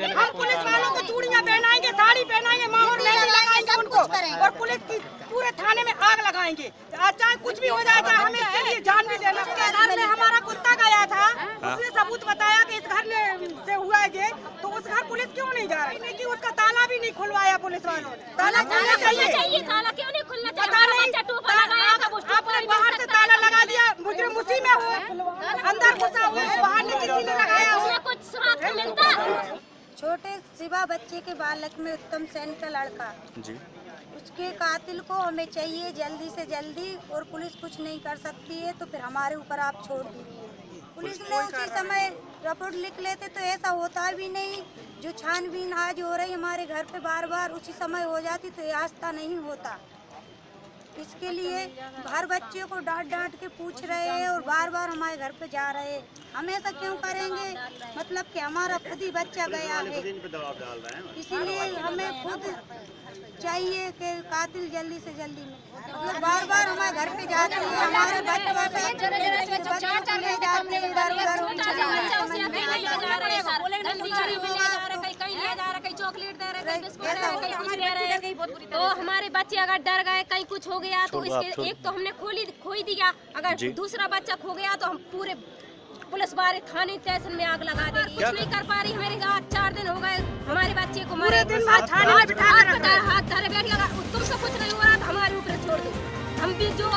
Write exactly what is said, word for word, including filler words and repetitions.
हम पुलिस वालों को चूड़ियाँ पहनाएंगे, साड़ी पहनाएंगे, माहौल मेहंदी लगाएंगे उनको और पुलिस की पूरे थाने में आग लगाएंगे। चाहे कुछ भी हो जाए, चाहे हमें इसके लिए जान भी देना। घर में हमारा कुत्ता गया था, उसने सबूत बताया कि इस घर में से हुआ है, तो उस घर पुलिस क्यों नहीं जा रही? कि उसका ताला भी नहीं खुलवाया पुलिस वालों ने। ताला खुलना चाहिए, ताला क्यों नहीं खुलना चाहिए? पता नहीं, आपने बाहर से ताला लगा दिया, मुजरिम उसी में हो, अंदर घुसा हुआ है, बाहर नहीं किसी ने लगाया, उसमें कुछ सुराग मिलता। छोटे शिवा बच्चे के बालक में उत्तम सेन का लड़का जी, उसके कातिल को हमें चाहिए जल्दी से जल्दी, और पुलिस कुछ नहीं कर सकती है तो फिर हमारे ऊपर आप छोड़ दीजिए। पुलिस ने उसी समय रिपोर्ट लिख लेते तो ऐसा होता भी नहीं। जो छानबीन आज हो रही हमारे घर पे बार बार उसी समय हो जाती तो आस्था नहीं होता। इसके लिए हर बच्चे को डांट डांट के पूछ रहे हैं और बार बार हमारे घर पे जा रहे हैं। हम ऐसा क्यों करेंगे? मतलब कि हमारा खुद ही बच्चा गया है, इसीलिए हमें खुद चाहिए कि कातिल जल्दी से जल्दी में, मतलब बार बार हमारे घर पे जाते हैं, हमारे बच्चे चॉकलेट दे रहे, तो हमारे बच्चे अगर डर गए, कहीं कुछ हो गया तो इसके एक तो हमने खोली खोई दिया, अगर दूसरा बच्चा खो गया तो हम पूरे पुलिस वाले थाने स्टेशन में आग लगा देगी। कुछ नहीं कर पा रही हमारे गाँव। चार दिन हो गए हमारे बच्चे को मरे, हाथ धरे बैठ गया, तुमसे कुछ नहीं हो रहा तो हमारे ऊपर छोड़ दो। हम भी जो